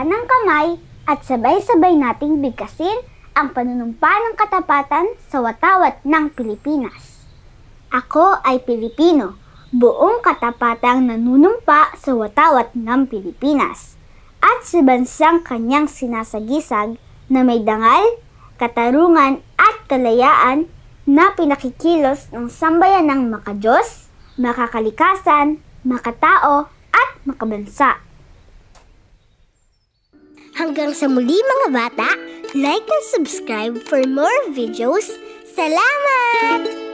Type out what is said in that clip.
ng kamay at sabay-sabay nating bigkasin ang panunumpa ng katapatan sa watawat ng Pilipinas. Ako ay Pilipino, buong katapatang nanunumpa sa watawat ng Pilipinas at sa bansang kanyang sinasagisag na may dangal, katarungan at kalayaan na pinakikilos ng sambayanang maka-Diyos, maka-kalikasan, maka-tao at maka-bansa. Hanggang sa muli mga bata, like and subscribe for more videos. Salamat!